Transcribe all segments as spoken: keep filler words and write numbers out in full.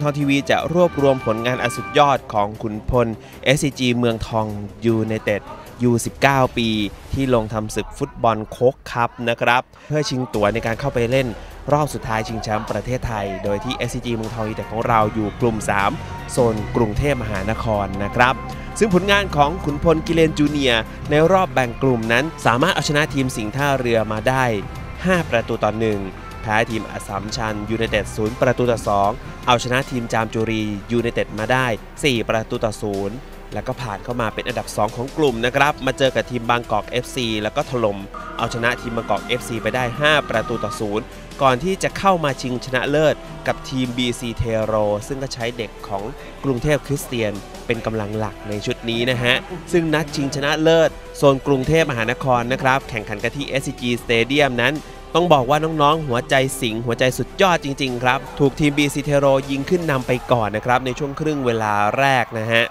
องทีวีจะรวบรวมผลงานอันสุดยอดของขุนพล เอส ซี จี เมืองทองยูไนเต็ด ยู สิบเก้า ปีที่ลงทำศึกฟุตบอลโค้กคัพนะครับเพื่อชิงตั๋วในการเข้าไปเล่นรอบสุดท้ายชิงแชมป์ประเทศไทยโดยที่ เอส ซี จี เมืองทองยูไนเต็ดของเราอยู่กลุ่ม สาม โซนกรุงเทพมหานครนะครับซึ่งผลงานของขุนพลกิเลนจูเนียร์ในรอบแบ่งกลุ่มนั้นสามารถเอาชนะทีมสิงห์ท่าเรือมาได้ห้าประตูต่อหนึ่งแพ้ทีมอัสสัมชัญยูไนเต็ดศูนย์ประตูต่อสองเอาชนะทีมจามจุรียูไนเต็ดมาได้สี่ประตูต่อศูนย์แล้วก็ผ่านเข้ามาเป็นอันดับสองของกลุ่มนะครับมาเจอกับทีมบางกอก เอฟ ซี แล้วก็ถล่มเอาชนะทีมบางกอก เอฟ ซี ไปได้ห้าประตูต่อศูนย์ก่อนที่จะเข้ามาชิงชนะเลิศกับทีม บี ซี เทโรซึ่งก็ใช้เด็กของกรุงเทพคริสเตียนเป็นกำลังหลักในชุดนี้นะฮะซึ่งนัดชิงชนะเลิศโซนกรุงเทพมหานครนะครับแข่งขันกันที่ เอส ซี จี Stadium นั้นต้องบอกว่าน้องๆหัวใจสิงหัวใจสุดยอดจริงๆครับถูกทีม บี ซี เทโรยิงขึ้นนำไปก่อนนะครับในช่วงครึ่งเวลาแรกนะฮะ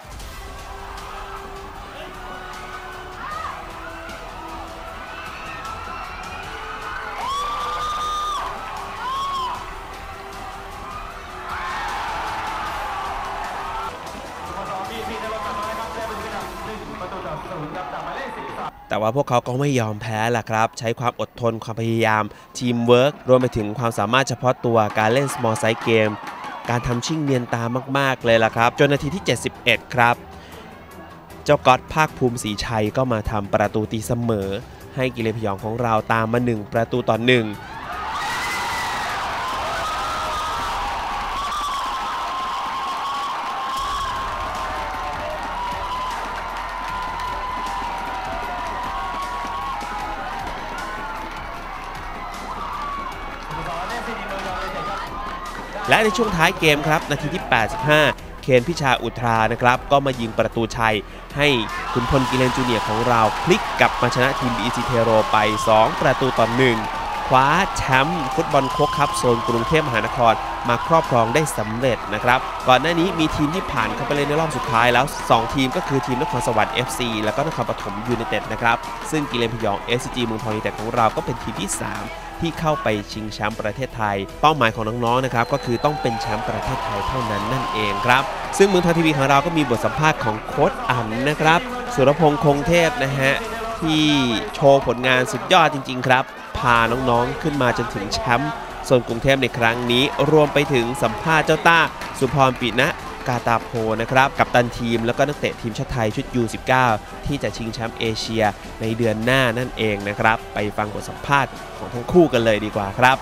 แต่ว่าพวกเขาก็ไม่ยอมแพ้ล่ะครับใช้ความอดทนความพยายามทีมเวิร์กรวมไปถึงความสามารถเฉพาะตัวการเล่น small size game การทำชิ่งเนียนตามากๆเลยล่ะครับจนนาทีที่เจ็ดสิบเอ็ดครับเจ้าก๊อตภาคภูมิศรีชัยก็มาทำประตูตีเสมอให้กิเลนพยองของเราตามมาหนึ่งประตูต่อหนึ่งและในช่วงท้ายเกมครับนาทีที่แปดสิบห้าเคนพิชาอุทรานะครับก็มายิงประตูชัยให้ขุนพลกิเลนจูเนียร์ของเราพลิกกลับมาชนะทีม บี ซี เทโรไปสองประตูต่อหนึ่งคว้าแชมป์ฟุตบอลโค้กคัพโซนกรุงเทพมหานครมาครอบครองได้สำเร็จนะครับก่อนหน้านี้มีทีมที่ผ่านเข้าไปเล่นในรอบสุดท้ายแล้วสองทีมก็คือทีมนครสวรรค์ เอฟ ซี แล้วก็นครปฐมยูไนเต็ดนะครับซึ่งกิเลนพยอง เอส ซี จี เมืองทองยูไนเต็ดของเราก็เป็นทีมที่สามที่เข้าไปชิงแชมป์ประเทศไทยเป้าหมายของน้องๆนะครับก็คือต้องเป็นแชมป์ประเทศไทยเท่านั้นนั่นเองครับซึ่งเมืองทองทีวีของเราก็มีบทสัมภาษณ์ของโค้ชอั๋นนะครับสุรพงษ์คงเทพนะฮะที่โชว์ผลงานสุดยอดจริงๆครับพาน้องๆขึ้นมาจนถึงแชมป์โซนกรุงเทพในครั้งนี้รวมไปถึงสัมภาษณ์เจ้าต้าสุพรปินะกาตาโพนะครับกัปตันทีมแล้วก็นักเตะทีมชาติไทยชุด ยู สิบเก้า ที่จะชิงแชมป์เอเชียในเดือนหน้านั่นเองนะครับไปฟังบทสัมภาษณ์ของทั้งคู่กันเลยดีกว่าครับ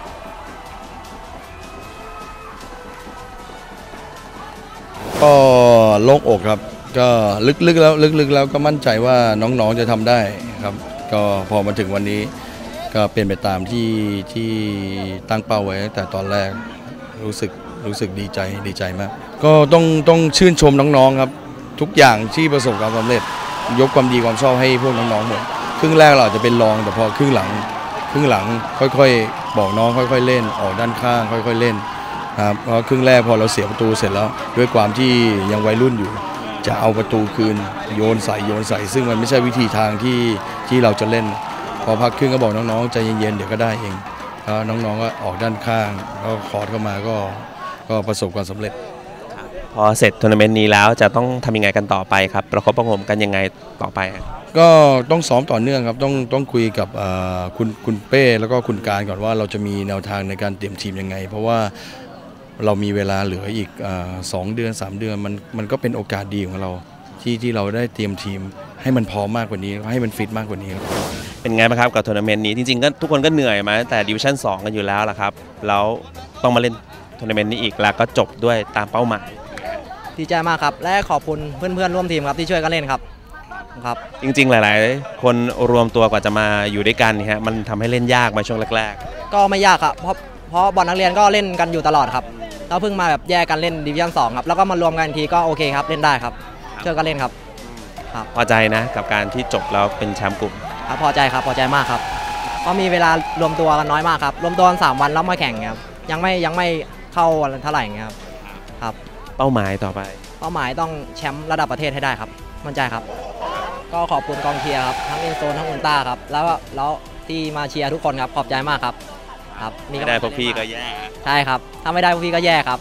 ก็โล่งอกครับก็ลึกๆแล้วลึกๆแล้วก็มั่นใจว่าน้องๆจะทำได้ครับก็พอมาถึงวันนี้ก็เป็นไปตามที่ที่ตั้งเป้าไว้ตั้งแต่ตอนแรกรู้สึกรู้สึกดีใจดีใจมากก็ต้องต้องชื่นชมน้องๆครับทุกอย่างที่ประสบความสำเร็จยกความดีความชอบให้พวกน้องๆหมดครึ่งแรกเราอาจจะเป็นรองแต่พอครึ่งหลังครึ่งหลังค่อยๆบอกน้องค่อยๆเล่นออกด้านข้างค่อยๆเล่นครับเพราะครึ่งแรกพอเราเสียประตูเสร็จแล้วด้วยความที่ยังวัยรุ่นอยู่จะเอาประตูคืนโยนใส่โยนใส่ซึ่งมันไม่ใช่วิธีทางที่ที่เราจะเล่นพอพักครึ่งก็บอกน้องๆใจเย็นๆเดี๋ยวก็ได้เองแล้วน้องๆก็ออกด้านข้างแล้วคอร์ดเข้ามาก็ก็ประสบความสำเร็จพอเสร็จทัวร์นาเมนต์นี้แล้วจะต้องทำยังไงกันต่อไปครับประคบประงมกันยังไงต่อไปก็ต้องซ้อมต่อเนื่องครับต้องต้องคุยกับคุณคุณเป้แล้วก็คุณการก่อนว่าเราจะมีแนวทางในการเตรียมทีมยังไงเพราะว่าเรามีเวลาเหลืออีกสองเดือนสามเดือนมันมันก็เป็นโอกาสดีของเราที่ที่เราได้เตรียมทีมให้มันพร้อมมากกว่านี้ให้มันฟิตมากกว่านี้เป็นไงบ้างครับกับทัวร์นาเมนต์นี้จริงๆก็ทุกคนก็เหนื่อยมาแต่ดิวิชั่นสองกันอยู่แล้วล่ะครับแล้วต้องมาเล่นทัวร์นาเมนต์นี้อีกแล้วก็จบด้วยตามเป้าหมายดีใจมากครับและขอบคุณเพื่อนๆร่วมทีมครับที่ช่วยกันเล่นครับครับจริงๆหลายๆคนรวมตัวกว่าจะมาอยู่ด้วยกันฮะมันทำให้เล่นยากมาช่วงแรกๆก็ไม่ยากครับเพราะเพราะบอลนักเรียนก็เล่นกันอยู่ตลอดครับเราเพิ่งมาแบบแยกกันเล่นดิวิชั่นสองครับแล้วก็มารวมกันทีก็โอเคครับเล่นได้ครับช่วยกันเล่นครับครับพอใจนะกับการที่จบแล้วเป็นแชมป์กลุ่มครับพอใจครับพอใจมากครับก็มีเวลารวมตัวกันน้อยมากครับรวมตัวกันสามวันแล้วมาแข่งครับยังไม่ยังไม่เข้าเท่าไหร่ครับครับเป้าหมายต่อไปเป้าหมายต้องแชมป์ระดับประเทศให้ได้ครับมั่นใจครับก็ขอบคุณกองเชียร์ครับทั้งอินโซนทั้งอุลตร้าครับแล้วแล้วที่มาเชียร์ทุกคนครับขอบใจมากครับครับไม่ได้พวกพี่ก็แย่ใช่ครับถ้าไม่ได้พวกพี่ก็แย่ครับ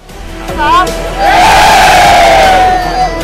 สาม